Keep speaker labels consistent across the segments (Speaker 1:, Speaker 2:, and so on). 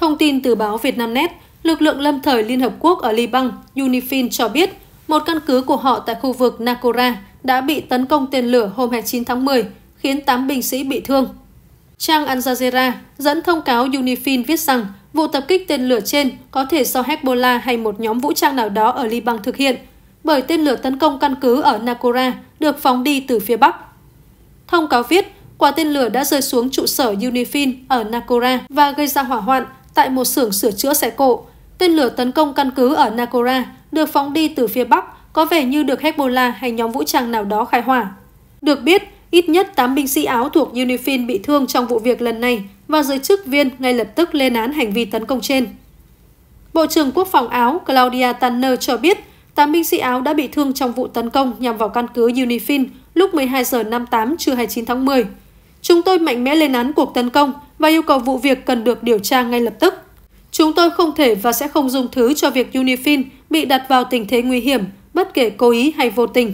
Speaker 1: Thông tin từ báo Vietnamnet, lực lượng lâm thời Liên Hợp Quốc ở Liban, UNIFIL cho biết, một căn cứ của họ tại khu vực Naqoura đã bị tấn công tên lửa hôm 29 tháng 10, khiến 8 binh sĩ bị thương. Trang Al Jazeera dẫn thông cáo UNIFIL viết rằng vụ tập kích tên lửa trên có thể do Hezbollah hay một nhóm vũ trang nào đó ở Liban thực hiện, bởi tên lửa tấn công căn cứ ở Naqoura được phóng đi từ phía Bắc. Thông cáo viết, quả tên lửa đã rơi xuống trụ sở UNIFIL ở Naqoura và gây ra hỏa hoạn tại một xưởng sửa chữa xe cộ. Tên lửa tấn công căn cứ ở Naqoura được phóng đi từ phía Bắc, có vẻ như được Hezbollah hay nhóm vũ trang nào đó khai hỏa. Được biết, ít nhất 8 binh sĩ Áo thuộc UNIFIL bị thương trong vụ việc lần này và giới chức viên ngay lập tức lên án hành vi tấn công trên. Bộ trưởng Quốc phòng Áo Claudia Tanner cho biết 8 binh sĩ Áo đã bị thương trong vụ tấn công nhằm vào căn cứ UNIFIL lúc 12 giờ 58 trưa 29 tháng 10. Chúng tôi mạnh mẽ lên án cuộc tấn công và yêu cầu vụ việc cần được điều tra ngay lập tức. Chúng tôi không thể và sẽ không dung thứ cho việc UNIFIL bị đặt vào tình thế nguy hiểm, bất kể cố ý hay vô tình.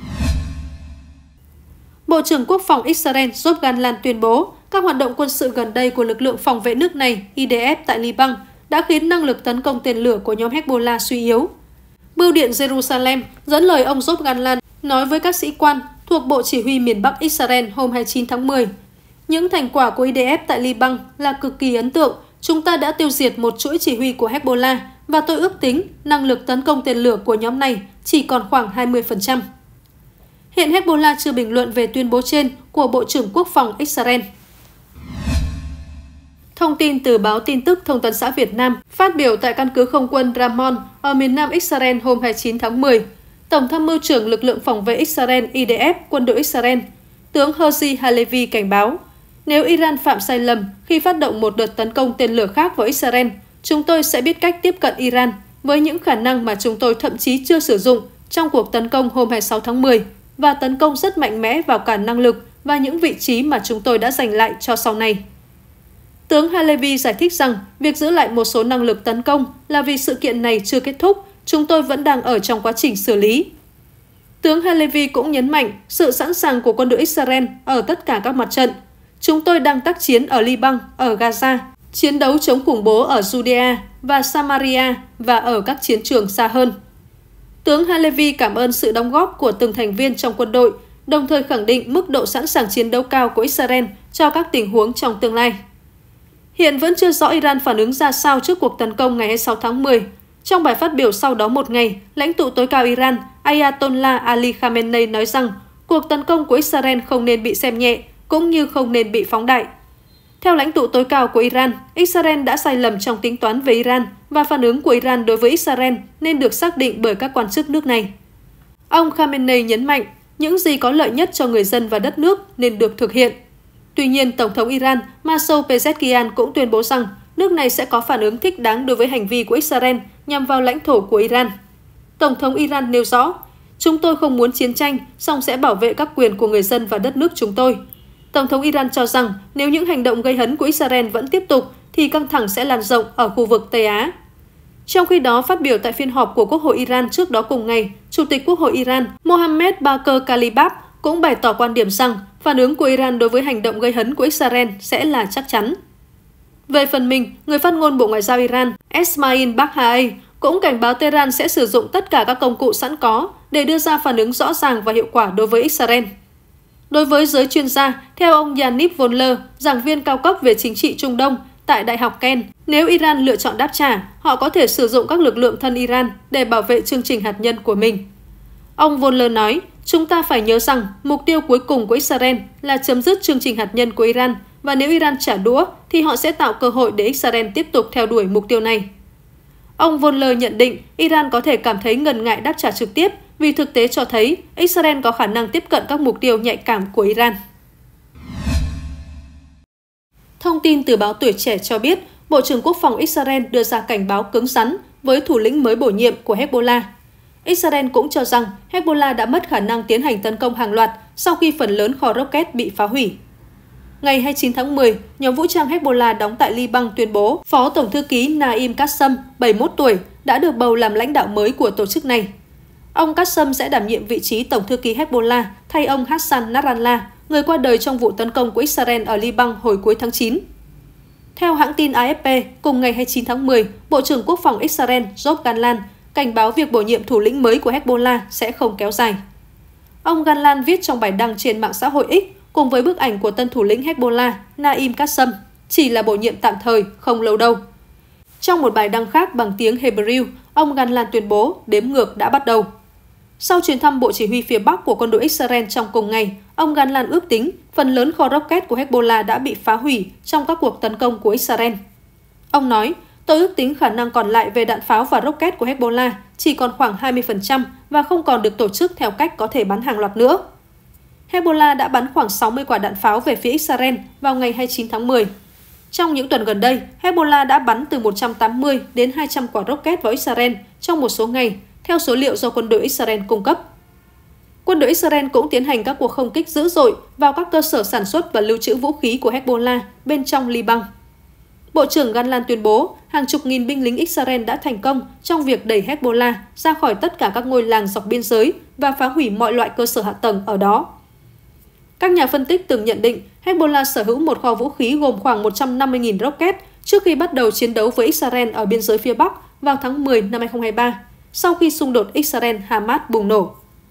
Speaker 1: Bộ trưởng Quốc phòng Israel Yoav Gallant tuyên bố các hoạt động quân sự gần đây của lực lượng phòng vệ nước này IDF tại Liban đã khiến năng lực tấn công tên lửa của nhóm Hezbollah suy yếu. Bưu điện Jerusalem dẫn lời ông Yoav Gallant nói với các sĩ quan thuộc Bộ Chỉ huy miền Bắc Israel hôm 29 tháng 10. Những thành quả của IDF tại Liban là cực kỳ ấn tượng. Chúng ta đã tiêu diệt một chuỗi chỉ huy của Hezbollah và tôi ước tính năng lực tấn công tên lửa của nhóm này chỉ còn khoảng 20%. Hiện Hezbollah chưa bình luận về tuyên bố trên của Bộ trưởng Quốc phòng Israel. Thông tin từ báo tin tức Thông tấn xã Việt Nam phát biểu tại căn cứ không quân Ramon ở miền Nam Israel hôm 29 tháng 10, Tổng tham mưu trưởng lực lượng phòng vệ Israel IDF, quân đội Israel, tướng Herzi Halevi cảnh báo, nếu Iran phạm sai lầm khi phát động một đợt tấn công tên lửa khác vào Israel, chúng tôi sẽ biết cách tiếp cận Iran với những khả năng mà chúng tôi thậm chí chưa sử dụng trong cuộc tấn công hôm 26 tháng 10 và tấn công rất mạnh mẽ vào cả năng lực và những vị trí mà chúng tôi đã giành lại cho sau này. Tướng Halevi giải thích rằng việc giữ lại một số năng lực tấn công là vì sự kiện này chưa kết thúc, chúng tôi vẫn đang ở trong quá trình xử lý. Tướng Halevi cũng nhấn mạnh sự sẵn sàng của quân đội Israel ở tất cả các mặt trận. Chúng tôi đang tác chiến ở Liban, ở Gaza, chiến đấu chống khủng bố ở Judea và Samaria và ở các chiến trường xa hơn. Tướng Halevi cảm ơn sự đóng góp của từng thành viên trong quân đội, đồng thời khẳng định mức độ sẵn sàng chiến đấu cao của Israel cho các tình huống trong tương lai. Hiện vẫn chưa rõ Iran phản ứng ra sao trước cuộc tấn công ngày 26 tháng 10. Trong bài phát biểu sau đó một ngày, lãnh tụ tối cao Iran Ayatollah Ali Khamenei nói rằng cuộc tấn công của Israel không nên bị xem nhẹ, cũng như không nên bị phóng đại. Theo lãnh tụ tối cao của Iran, Israel đã sai lầm trong tính toán về Iran và phản ứng của Iran đối với Israel nên được xác định bởi các quan chức nước này. Ông Khamenei nhấn mạnh những gì có lợi nhất cho người dân và đất nước nên được thực hiện. Tuy nhiên, Tổng thống Iran Masoud Pezeshkian cũng tuyên bố rằng nước này sẽ có phản ứng thích đáng đối với hành vi của Israel nhằm vào lãnh thổ của Iran. Tổng thống Iran nêu rõ, chúng tôi không muốn chiến tranh, song sẽ bảo vệ các quyền của người dân và đất nước chúng tôi. Tổng thống Iran cho rằng nếu những hành động gây hấn của Israel vẫn tiếp tục, thì căng thẳng sẽ lan rộng ở khu vực Tây Á. Trong khi đó, phát biểu tại phiên họp của Quốc hội Iran trước đó cùng ngày, Chủ tịch Quốc hội Iran Mohammad Bagher Khalibaf cũng bày tỏ quan điểm rằng phản ứng của Iran đối với hành động gây hấn của Israel sẽ là chắc chắn. Về phần mình, người phát ngôn Bộ Ngoại giao Iran Esmail Baghaei cũng cảnh báo Tehran sẽ sử dụng tất cả các công cụ sẵn có để đưa ra phản ứng rõ ràng và hiệu quả đối với Israel. Đối với giới chuyên gia, theo ông Yaniv Vonler, giảng viên cao cấp về chính trị Trung Đông tại Đại học Kent, nếu Iran lựa chọn đáp trả, họ có thể sử dụng các lực lượng thân Iran để bảo vệ chương trình hạt nhân của mình. Ông Vonler nói, chúng ta phải nhớ rằng mục tiêu cuối cùng của Israel là chấm dứt chương trình hạt nhân của Iran, và nếu Iran trả đũa thì họ sẽ tạo cơ hội để Israel tiếp tục theo đuổi mục tiêu này. Ông Vonler nhận định Iran có thể cảm thấy ngần ngại đáp trả trực tiếp vì thực tế cho thấy Israel có khả năng tiếp cận các mục tiêu nhạy cảm của Iran. Thông tin từ báo Tuổi Trẻ cho biết, Bộ trưởng Quốc phòng Israel đưa ra cảnh báo cứng rắn với thủ lĩnh mới bổ nhiệm của Hezbollah. Israel cũng cho rằng Hezbollah đã mất khả năng tiến hành tấn công hàng loạt sau khi phần lớn kho rocket bị phá hủy. Ngày 29 tháng 10, nhóm vũ trang Hezbollah đóng tại Liban tuyên bố Phó Tổng thư ký Naim Qassem, 71 tuổi, đã được bầu làm lãnh đạo mới của tổ chức này. Ông Qassem sẽ đảm nhiệm vị trí Tổng thư ký Hezbollah thay ông Hassan Nasrallah, người qua đời trong vụ tấn công của Israel ở Liban hồi cuối tháng 9. Theo hãng tin AFP, cùng ngày 29 tháng 10, Bộ trưởng Quốc phòng Israel Yoav Gallant cảnh báo việc bổ nhiệm thủ lĩnh mới của Hezbollah sẽ không kéo dài. Ông Gallant viết trong bài đăng trên mạng xã hội X cùng với bức ảnh của tân thủ lĩnh Hezbollah Naim Qassem, chỉ là bổ nhiệm tạm thời, không lâu đâu. Trong một bài đăng khác bằng tiếng Hebrew, ông Gallant tuyên bố đếm ngược đã bắt đầu. Sau chuyến thăm Bộ Chỉ huy phía Bắc của quân đội Israel trong cùng ngày, ông Gallant ước tính phần lớn kho rocket của Hezbollah đã bị phá hủy trong các cuộc tấn công của Israel. Ông nói, tôi ước tính khả năng còn lại về đạn pháo và rocket của Hezbollah chỉ còn khoảng 20% và không còn được tổ chức theo cách có thể bắn hàng loạt nữa. Hezbollah đã bắn khoảng 60 quả đạn pháo về phía Israel vào ngày 29 tháng 10. Trong những tuần gần đây, Hezbollah đã bắn từ 180 đến 200 quả rocket vào Israel trong một số ngày, theo số liệu do quân đội Israel cung cấp. Quân đội Israel cũng tiến hành các cuộc không kích dữ dội vào các cơ sở sản xuất và lưu trữ vũ khí của Hezbollah bên trong Liban. Bộ trưởng Gallant tuyên bố hàng chục nghìn binh lính Israel đã thành công trong việc đẩy Hezbollah ra khỏi tất cả các ngôi làng dọc biên giới và phá hủy mọi loại cơ sở hạ tầng ở đó. Các nhà phân tích từng nhận định Hezbollah sở hữu một kho vũ khí gồm khoảng 150.000 rocket trước khi bắt đầu chiến đấu với Israel ở biên giới phía Bắc vào tháng 10 năm 2023, sau khi xung đột Israel-Hamas bùng nổ.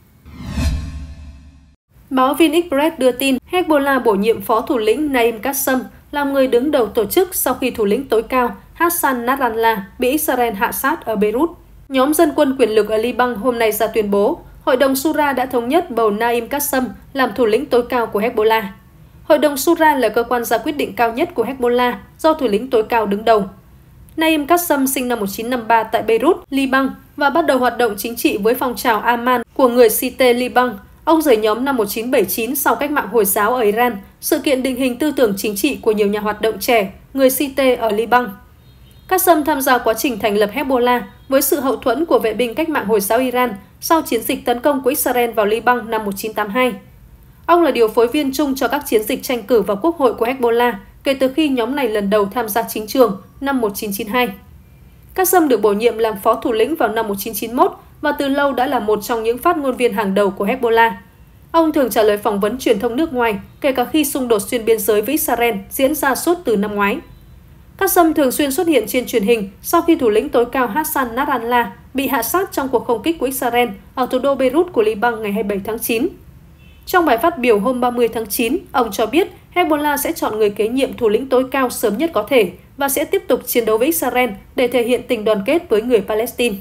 Speaker 1: Báo VinExpress đưa tin Hezbollah bổ nhiệm phó thủ lĩnh Naim Qassem làm người đứng đầu tổ chức sau khi thủ lĩnh tối cao Hassan Nasrallah bị Israel hạ sát ở Beirut. Nhóm dân quân quyền lực ở Liban hôm nay ra tuyên bố Hội đồng Shura đã thống nhất bầu Naim Qassem làm thủ lĩnh tối cao của Hezbollah. Hội đồng Shura là cơ quan ra quyết định cao nhất của Hezbollah do thủ lĩnh tối cao đứng đầu. Naim Qassem sinh năm 1953 tại Beirut, Liban và bắt đầu hoạt động chính trị với phong trào Aman của người Shiite Liban. Ông rời nhóm năm 1979 sau cách mạng Hồi giáo ở Iran, sự kiện định hình tư tưởng chính trị của nhiều nhà hoạt động trẻ, người Shiite ở Liban. Qassem tham gia quá trình thành lập Hezbollah với sự hậu thuẫn của vệ binh cách mạng Hồi giáo Iran sau chiến dịch tấn công của Israel vào Liban năm 1982. Ông là điều phối viên chung cho các chiến dịch tranh cử vào Quốc hội của Hezbollah kể từ khi nhóm này lần đầu tham gia chính trường năm 1992. Qassem được bổ nhiệm làm phó thủ lĩnh vào năm 1991 và từ lâu đã là một trong những phát ngôn viên hàng đầu của Hezbollah. Ông thường trả lời phỏng vấn truyền thông nước ngoài, kể cả khi xung đột xuyên biên giới với Israel diễn ra suốt từ năm ngoái. Qassem thường xuyên xuất hiện trên truyền hình sau khi thủ lĩnh tối cao Hassan Nasrallah bị hạ sát trong cuộc không kích của Israel ở thủ đô Beirut của Liban ngày 27 tháng 9. Trong bài phát biểu hôm 30 tháng 9, ông cho biết Hezbollah sẽ chọn người kế nhiệm thủ lĩnh tối cao sớm nhất có thể và sẽ tiếp tục chiến đấu với Israel để thể hiện tình đoàn kết với người Palestine.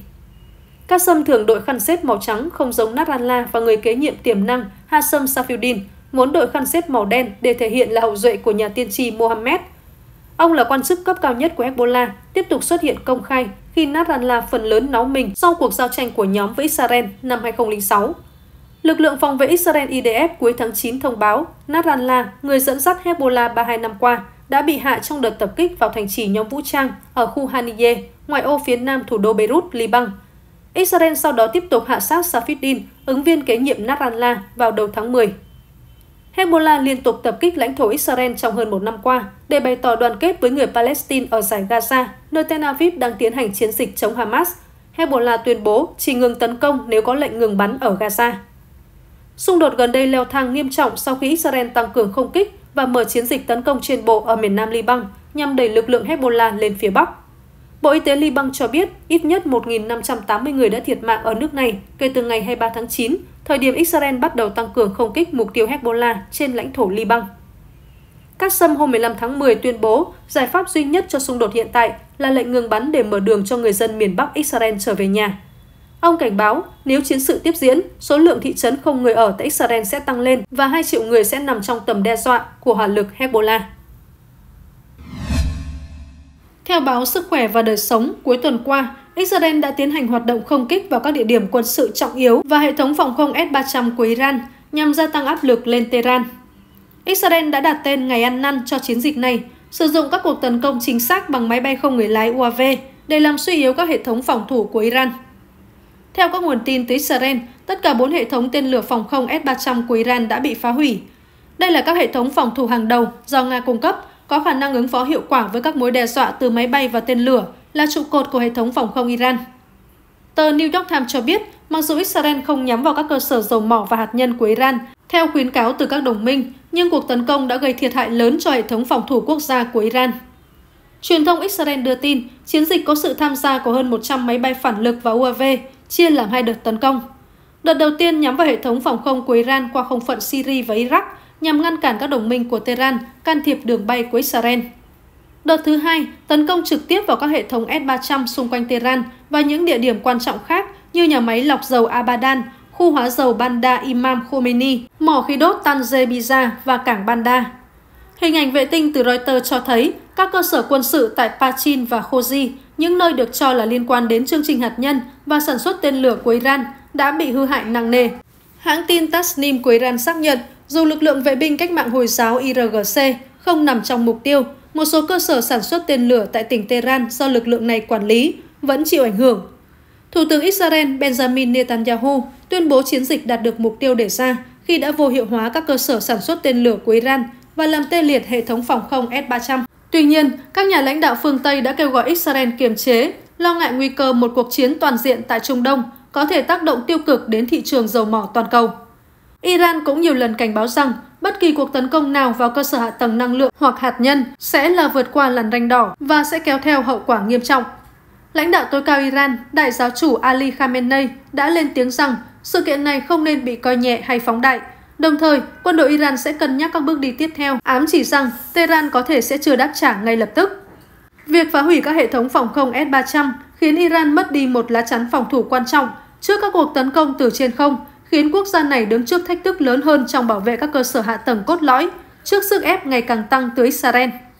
Speaker 1: Qassem thường đội khăn xếp màu trắng không giống Nasrallah và người kế nhiệm tiềm năng Hassan Safieddine muốn đội khăn xếp màu đen để thể hiện là hậu duệ của nhà tiên tri Mohammed. Ông là quan chức cấp cao nhất của Hezbollah, tiếp tục xuất hiện công khai khi Nasrallah phần lớn náu mình sau cuộc giao tranh của nhóm với Israel năm 2006. Lực lượng phòng vệ Israel IDF cuối tháng 9 thông báo Nasrallah, người dẫn dắt Hezbollah 32 năm qua, đã bị hạ trong đợt tập kích vào thành trì nhóm vũ trang ở khu Haniyeh, ngoại ô phía nam thủ đô Beirut, Liban. Israel sau đó tiếp tục hạ sát Safieddine, ứng viên kế nhiệm Nasrallah, vào đầu tháng 10. Hezbollah liên tục tập kích lãnh thổ Israel trong hơn một năm qua để bày tỏ đoàn kết với người Palestine ở dải Gaza, nơi Tel Aviv đang tiến hành chiến dịch chống Hamas. Hezbollah tuyên bố chỉ ngừng tấn công nếu có lệnh ngừng bắn ở Gaza. Xung đột gần đây leo thang nghiêm trọng sau khi Israel tăng cường không kích và mở chiến dịch tấn công trên bộ ở miền nam Liban nhằm đẩy lực lượng Hezbollah lên phía Bắc. Bộ Y tế Liban cho biết ít nhất 1.580 người đã thiệt mạng ở nước này kể từ ngày 23 tháng 9, thời điểm Israel bắt đầu tăng cường không kích mục tiêu Hezbollah trên lãnh thổ Liban. Qassem hôm 15 tháng 10 tuyên bố giải pháp duy nhất cho xung đột hiện tại là lệnh ngừng bắn để mở đường cho người dân miền Bắc Israel trở về nhà. Ông cảnh báo nếu chiến sự tiếp diễn, số lượng thị trấn không người ở tại Israel sẽ tăng lên và 2 triệu người sẽ nằm trong tầm đe dọa của hỏa lực Hezbollah. Theo báo Sức khỏe và Đời sống, cuối tuần qua, Israel đã tiến hành hoạt động không kích vào các địa điểm quân sự trọng yếu và hệ thống phòng không S-300 của Iran nhằm gia tăng áp lực lên Tehran. Israel đã đặt tên ngày ăn năn cho chiến dịch này, sử dụng các cuộc tấn công chính xác bằng máy bay không người lái UAV để làm suy yếu các hệ thống phòng thủ của Iran. Theo các nguồn tin từ Israel, tất cả 4 hệ thống tên lửa phòng không S-300 của Iran đã bị phá hủy. Đây là các hệ thống phòng thủ hàng đầu do Nga cung cấp, có khả năng ứng phó hiệu quả với các mối đe dọa từ máy bay và tên lửa, là trụ cột của hệ thống phòng không Iran. Tờ New York Times cho biết, mặc dù Israel không nhắm vào các cơ sở dầu mỏ và hạt nhân của Iran, theo khuyến cáo từ các đồng minh, nhưng cuộc tấn công đã gây thiệt hại lớn cho hệ thống phòng thủ quốc gia của Iran. Truyền thông Israel đưa tin, chiến dịch có sự tham gia của hơn 100 máy bay phản lực và UAV, chia làm 2 đợt tấn công. Đợt đầu tiên nhắm vào hệ thống phòng không của Iran qua không phận Syria và Iraq nhằm ngăn cản các đồng minh của Tehran can thiệp đường bay của Israel. Đợt thứ hai tấn công trực tiếp vào các hệ thống S-300 xung quanh Tehran và những địa điểm quan trọng khác như nhà máy lọc dầu Abadan, khu hóa dầu Bandar Imam Khomeini, mỏ khí đốt Tanzebiza và cảng Bandar. Hình ảnh vệ tinh từ Reuters cho thấy các cơ sở quân sự tại Pachin và Khoji, những nơi được cho là liên quan đến chương trình hạt nhân và sản xuất tên lửa của Iran, đã bị hư hại nặng nề. Hãng tin Tasnim của Iran xác nhận, dù lực lượng vệ binh cách mạng Hồi giáo IRGC không nằm trong mục tiêu, một số cơ sở sản xuất tên lửa tại tỉnh Tehran do lực lượng này quản lý vẫn chịu ảnh hưởng. Thủ tướng Israel Benjamin Netanyahu tuyên bố chiến dịch đạt được mục tiêu đề ra khi đã vô hiệu hóa các cơ sở sản xuất tên lửa của Iran và làm tê liệt hệ thống phòng không S-300. Tuy nhiên, các nhà lãnh đạo phương Tây đã kêu gọi Israel kiềm chế, lo ngại nguy cơ một cuộc chiến toàn diện tại Trung Đông có thể tác động tiêu cực đến thị trường dầu mỏ toàn cầu. Iran cũng nhiều lần cảnh báo rằng bất kỳ cuộc tấn công nào vào cơ sở hạ tầng năng lượng hoặc hạt nhân sẽ là vượt qua làn ranh đỏ và sẽ kéo theo hậu quả nghiêm trọng. Lãnh đạo tối cao Iran, Đại giáo chủ Ali Khamenei đã lên tiếng rằng sự kiện này không nên bị coi nhẹ hay phóng đại. Đồng thời, quân đội Iran sẽ cân nhắc các bước đi tiếp theo, ám chỉ rằng Tehran có thể sẽ chưa đáp trả ngay lập tức. Việc phá hủy các hệ thống phòng không S-300 khiến Iran mất đi một lá chắn phòng thủ quan trọng trước các cuộc tấn công từ trên không, khiến quốc gia này đứng trước thách thức lớn hơn trong bảo vệ các cơ sở hạ tầng cốt lõi trước sức ép ngày càng tăng từ Israel.